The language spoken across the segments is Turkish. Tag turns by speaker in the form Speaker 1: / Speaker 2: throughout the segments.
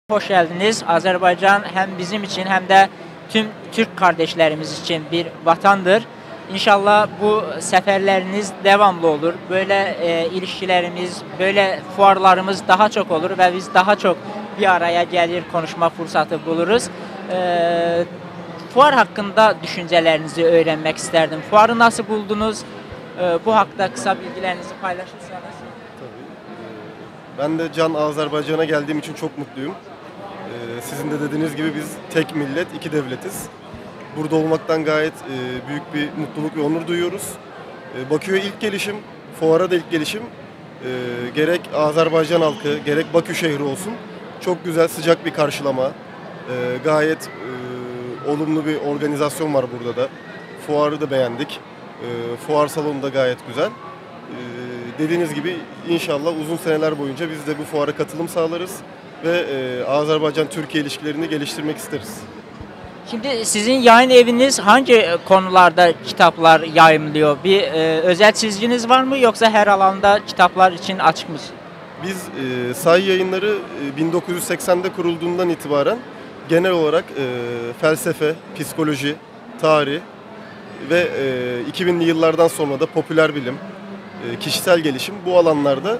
Speaker 1: Hoş geldiniz. Azerbaycan hem bizim için hem de tüm Türk kardeşlerimiz için bir vatandır. İnşallah bu seferleriniz devamlı olur. Böyle ilişkilerimiz, böyle fuarlarımız daha çok olur ve biz daha çok bir araya gelir konuşma fırsatı buluruz. Fuar hakkında düşüncelerinizi öğrenmek isterdim. Fuarı nasıl buldunuz? Bu hakta kısa bilgilerinizi paylaşırsanız.
Speaker 2: Tabii. Ben de Azerbaycan'a geldiğim için çok mutluyum. Sizin de dediğiniz gibi biz tek millet, iki devletiz. Burada olmaktan gayet büyük bir mutluluk ve onur duyuyoruz. Bakü'ye ilk gelişim, fuara da ilk gelişim. Gerek Azerbaycan halkı, gerek Bakü şehri olsun. Çok güzel, sıcak bir karşılama. Gayet olumlu bir organizasyon var burada da. Fuarı da beğendik. Fuar salonu da gayet güzel. Dediğiniz gibi inşallah uzun seneler boyunca biz de bu fuara katılım sağlarız ve Azerbaycan-Türkiye ilişkilerini geliştirmek isteriz.
Speaker 1: Şimdi sizin yayın eviniz hangi konularda kitaplar yayımlıyor? Bir özel çizginiz var mı yoksa her alanda kitaplar için açık mı?
Speaker 2: Biz Say Yayınları 1980'de kurulduğundan itibaren genel olarak felsefe, psikoloji, tarih ve 2000'li yıllardan sonra da popüler bilim, kişisel gelişim bu alanlarda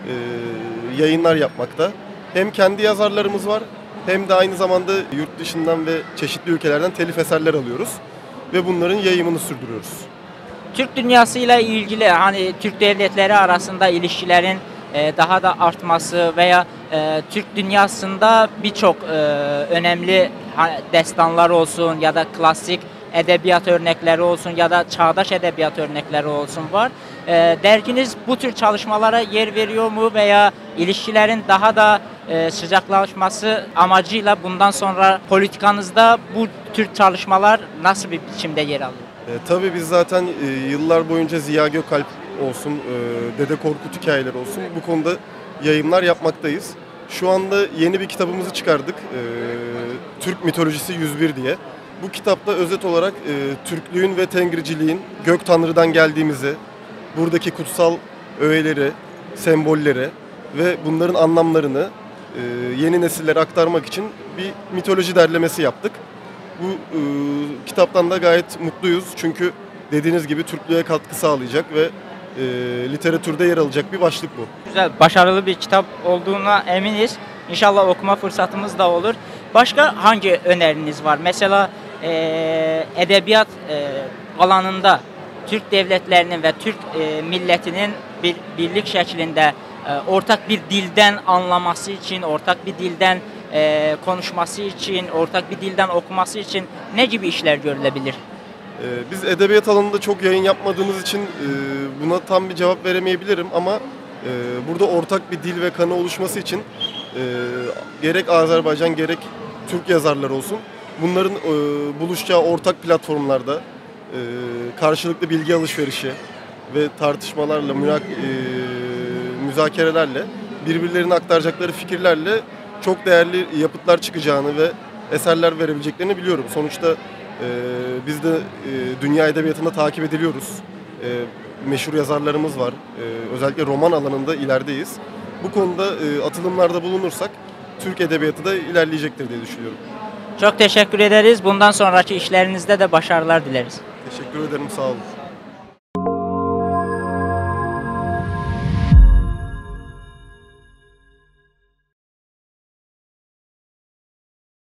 Speaker 2: yayınlar yapmakta. Hem kendi yazarlarımız var hem de aynı zamanda yurt dışından ve çeşitli ülkelerden telif eserler alıyoruz ve bunların yayımını sürdürüyoruz.
Speaker 1: Türk dünyasıyla ilgili hani Türk devletleri arasında ilişkilerin daha da artması veya Türk dünyasında birçok önemli destanlar olsun ya da klasik edebiyat örnekleri olsun ya da çağdaş edebiyat örnekleri olsun var. Derginiz bu tür çalışmalara yer veriyor mu veya ilişkilerin daha da sıcaklaşması amacıyla bundan sonra politikanızda bu tür çalışmalar nasıl bir biçimde yer alıyor?
Speaker 2: Tabii biz zaten yıllar boyunca Ziya Gökalp olsun, Dede Korkut hikayeleri olsun bu konuda yayımlar yapmaktayız. Şu anda yeni bir kitabımızı çıkardık. Türk Mitolojisi 101 diye. Bu kitapta özet olarak Türklüğün ve Tengriciliğin gök tanrıdan geldiğimizi, buradaki kutsal öğeleri, sembolleri ve bunların anlamlarını yeni nesillere aktarmak için bir mitoloji derlemesi yaptık. Bu kitaptan da gayet mutluyuz çünkü dediğiniz gibi Türklüğe katkı sağlayacak ve literatürde yer alacak bir başlık bu.
Speaker 1: Güzel, başarılı bir kitap olduğuna eminiz. İnşallah okuma fırsatımız da olur. Başka hangi öneriniz var? Mesela edebiyat alanında Türk devletlerinin ve Türk milletinin bir birlik şeklinde ortak bir dilden anlaması için, ortak bir dilden konuşması için, ortak bir dilden okuması için ne gibi işler görülebilir?
Speaker 2: Biz edebiyat alanında çok yayın yapmadığımız için buna tam bir cevap veremeyebilirim ama burada ortak bir dil ve kanı oluşması için gerek Azerbaycan gerek Türk yazarlar olsun bunların buluşacağı ortak platformlarda karşılıklı bilgi alışverişi ve tartışmalarla, müzakerelerle birbirlerine aktaracakları fikirlerle çok değerli yapıtlar çıkacağını ve eserler verebileceklerini biliyorum. Sonuçta biz de dünya edebiyatında takip ediliyoruz. Meşhur yazarlarımız var. Özellikle roman alanında ilerideyiz. Bu konuda atılımlarda bulunursak Türk edebiyatı da ilerleyecektir diye düşünüyorum.
Speaker 1: Çok teşekkür ederiz. Bundan sonraki işlerinizde de başarılar dileriz.
Speaker 2: Teşekkür ederim, sağ olun.